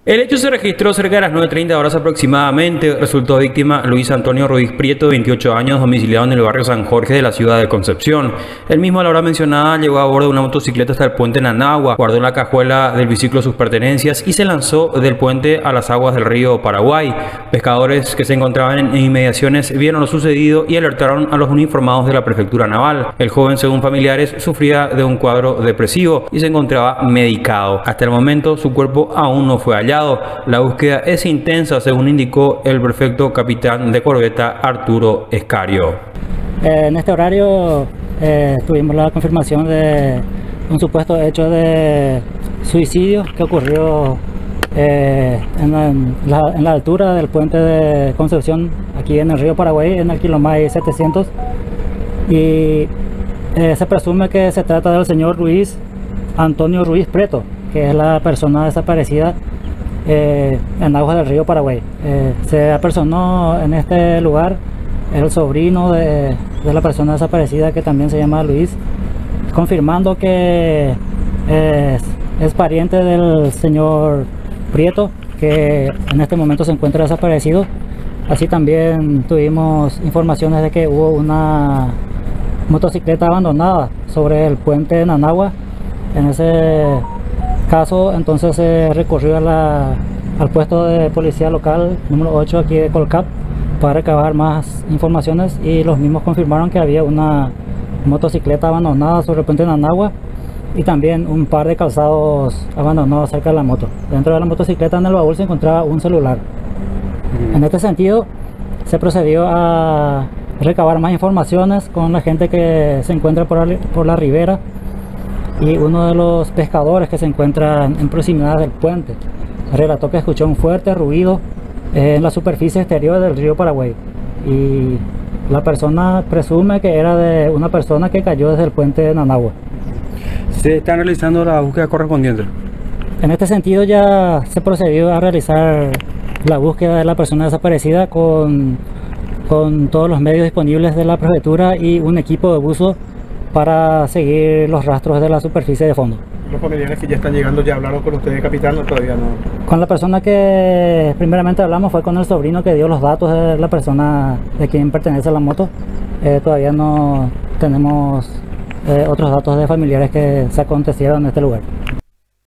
El hecho se registró cerca de las 9:30 horas aproximadamente. Resultó víctima Luis Antonio Ruiz Prieto, de 28 años, domiciliado en el barrio San Jorge de la ciudad de Concepción. El mismo, a la hora mencionada, llegó a bordo de una motocicleta hasta el puente Nanagua, guardó en la cajuela del biciclo sus pertenencias y se lanzó del puente a las aguas del río Paraguay. Pescadores que se encontraban en inmediaciones vieron lo sucedido y alertaron a los uniformados de la prefectura naval. El joven, según familiares, sufría de un cuadro depresivo y se encontraba medicado. Hasta el momento, su cuerpo aún no fue hallado. La búsqueda es intensa, según indicó el prefecto capitán de corbeta Arturo Escario. En este horario tuvimos la confirmación de un supuesto hecho de suicidio que ocurrió en la altura del puente de Concepción, aquí en el río Paraguay, en el kilómetro 700, y se presume que se trata del señor Luis Antonio Ruiz Prieto, que es la persona desaparecida en aguas del río Paraguay. Se apersonó en este lugar el sobrino de la persona desaparecida, que también se llama Luis, confirmando que es pariente del señor Prieto, que en este momento se encuentra desaparecido. Así también tuvimos informaciones de que hubo una motocicleta abandonada sobre el puente de Nanagua. En ese caso, entonces se recurrió al puesto de policía local número 8 aquí de Colcap para recabar más informaciones, y los mismos confirmaron que había una motocicleta abandonada sobre el puente de Nanagua y también un par de calzados abandonados cerca de la moto. Dentro de la motocicleta, en el baúl, se encontraba un celular. En este sentido, se procedió a recabar más informaciones con la gente que se encuentra por la ribera y uno de los pescadores que se encuentran en proximidad del puente relató que escuchó un fuerte ruido en la superficie exterior del río Paraguay, y la persona presume que era de una persona que cayó desde el puente de Nanagua. ¿Se están realizando la búsqueda correspondiente? En este sentido, ya se procedió a realizar la búsqueda de la persona desaparecida con todos los medios disponibles de la prefectura y un equipo de buzo para seguir los rastros de la superficie de fondo. ¿Los familiares que ya están llegando ya hablaron con ustedes, capitán, o todavía no? Con la persona que primeramente hablamos fue con el sobrino que dio los datos de la persona de quien pertenece a la moto. Todavía no tenemos otros datos de familiares que se acontecieron en este lugar.